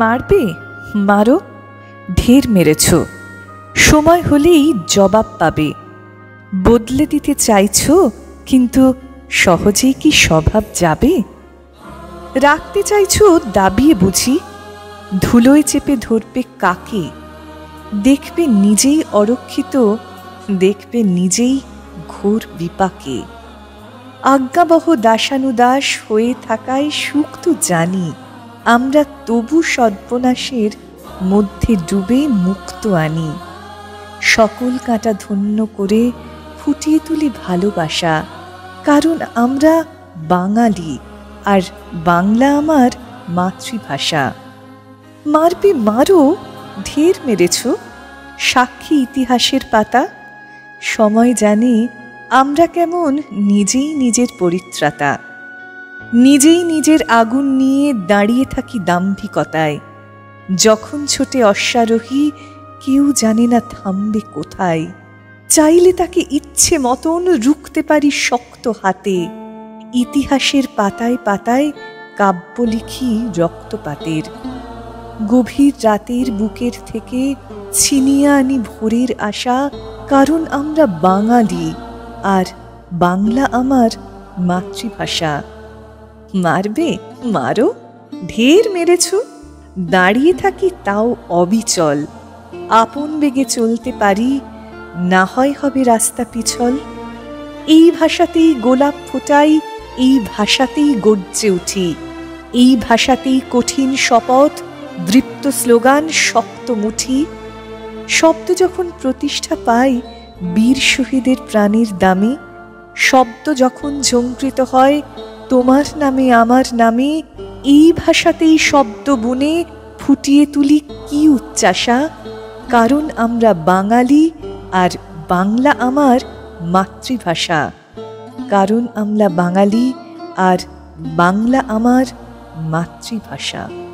মারবে? মারো, ঢের মেরেছ, সময় হলেই জবাব পাবে। বদলে দিতে চাইছ, কিন্তু সহজেই কি স্বভাব যাবে? রাখতে চাইছ দাবিয়ে বুঝি, ধুলোয় চেপে ধরবে কাকে? দেখবে নিজেই অরক্ষিত, দেখবে নিজেই ঘোর বিপাকে। আজ্ঞাবহ দাসানুদাস হয়ে থাকায় সুখ তো জানি, আমরা তবু সর্বনাশের মধ্যে ডুবে মুক্ত আনি। সকল কাঁটা ধন্য করে ফুটিয়ে তুলি ভালোবাসা, কারণ আমরা বাঙালি, আর বাংলা আমার মাতৃভাষা। মারবে মারো, ঢের মেরেছ, সাক্ষী ইতিহাসের পাতা। সময় জানে আমরা কেমন নিজেই নিজের পরিত্রাতা। নিজেই নিজের আগুন নিয়ে দাঁড়িয়ে থাকি দাম্ভিকতায়। যখন ছোটে অশ্বারোহী, কেউ জানে না থামবে কোথায়। চাইলে তাকে ইচ্ছে মতন রুখতে পারি শক্ত হাতে। ইতিহাসের পাতায় পাতায় কাব্য লিখি রক্তপাতের। গভীর রাতের বুকের থেকে ছিনিয়ে আনি ভোরের আশা, কারণ আমরা বাঙালি, আর বাংলা আমার মাতৃভাষা। মারবে? মারো, ঢের মেরেছ, দাঁড়িয়ে থাকি তাও অবিচল। আপন বেগে চলতে পারি, না হয় হবে রাস্তা পিছল। এই ভাষাতেই গোলাপ ফোটাই, এই ভাষাতেই গর্জে উঠি, এই ভাষাতেই কঠিন শপথ, দৃপ্ত স্লোগান, শক্ত মুঠি। শব্দ যখন প্রতিষ্ঠা পায় বীর শহীদের প্রাণের দামে, শব্দ যখন ঝঙ্কৃত হয় তোমার নামে আমার নামে, এই ভাষাতেই শব্দ বুনে ফুটিয়ে তুলি কি উচ্চাসা, কারণ আমরা বাঙালি, আর বাংলা আমার মাতৃভাষা। কারণ আমরা বাঙালি, আর বাংলা আমার মাতৃভাষা।